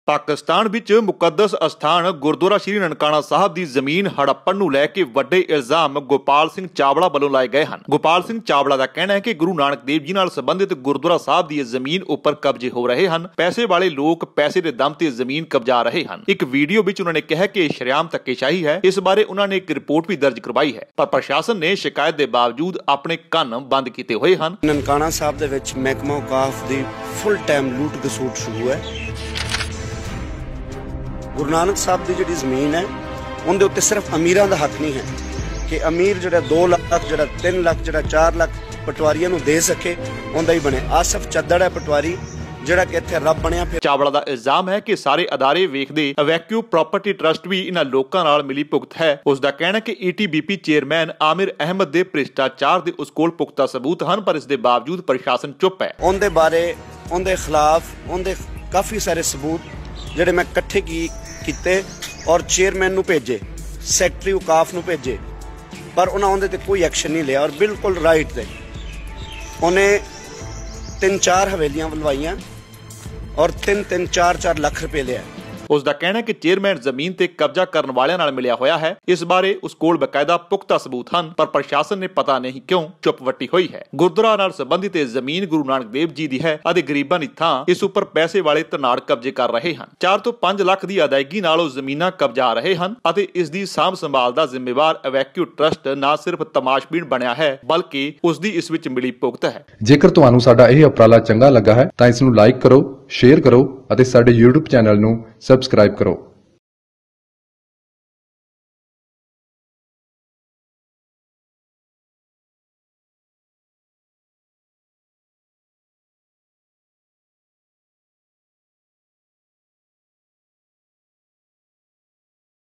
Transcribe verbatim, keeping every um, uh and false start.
पाकिस्तान विच मुकद्दस अस्थान गुरुद्वारा श्री ननकाना साहब की जमीन हड़प्पण नूं लैके वड्डे इल्जाम गोपाल सिंह चावला वालों लाए गए हैं। गोपाल सिंह चावला का कहना है कि गुरु नानक देव जी नाल संबंधित गुरुद्वारा साहब की जमीन उपर कब्जे हो रहे हैं। पैसे वाले लोग पैसे के दम ते जमीन कब्जा रहे हैं। एक वीडियो विच उन्होंने कहा कि शरेआम धक्केशाही है। इस बारे उन्होंने एक रिपोर्ट भी दर्ज करवाई है, पर प्रशासन ने शिकायत के बावजूद अपने कान बंद किए हुए हैं। ननकाना साहब दे विच महकमा औकाफ दी फुल टाइम लूट घसूट शुरू है। गुरु नानक साहब की जी जमीन है उनके उत्ते सिर्फ अमीरां दा हक नहीं है कि अमीर जो दो लाख जो तीन लाख जो चार लाख पटवारियों को दे सके उनका ही बने। आसफ चद्दड़ है पटवारी जिहड़ा कि इत्थे रब बनिया। फिर चावला का इल्जाम है कि सारे अदारे वेखदे अवैक्यू प्रॉपर्टी ट्रस्ट भी इन्हां लोकां नाल मिली भुगत है। उसका कहना है कि E T B P chairman Aamir Ahmed दे भ्रिष्टाचार दे उस कोल पुख्ता सबूत हैं, पर इसके बावजूद प्रशासन चुप है। उनके बारे उनके खिलाफ उनके काफ़ी सारे सबूत जिहड़े मैं इकट्ठे की कीते और चेयरमैन नूं भेजे, सैकटरी औकाफ नूं भेजे, पर उन्होंने उहदे ते कोई एक्शन नहीं लिया। और बिल्कुल राइट थे उन्हें तीन चार हवेलियां बुलवाइयां और तीन तीन चार चार लाख रुपए लिया। उसका कहना है कि चेयरमैन जमीन ते कब्जा करने वालियां नाल मिलिया होया है। इस बारे उस कोल बकायदा पुख्ता सबूत हैं, पर प्रशासन ने पता नहीं क्यों चुप वटी हुई है। गुरुद्वारा नाल संबंधित जमीन गुरु नानक देव जी दी है अते गरीबां दी थां इस उपर पैसे वाले धनाड़ कब्जे कर रहे हैं। चार तो पांच लाख की अदायगी नाल जमीनां कब्जा रहे हैं अते इस दी साम संभाल दा जिम्मेवार अवैक्यू ट्रस्ट ना सिर्फ तमाशबीन बनया है बल्कि उसकी इस विच मिली भुगत है। जेकर तुहानू साडा यह उपराला चंगा लगा है तां इस नूं लाइक करो, शेयर करो अते साडे यूट्यूब चैनल नूं सबसक्राइब करो।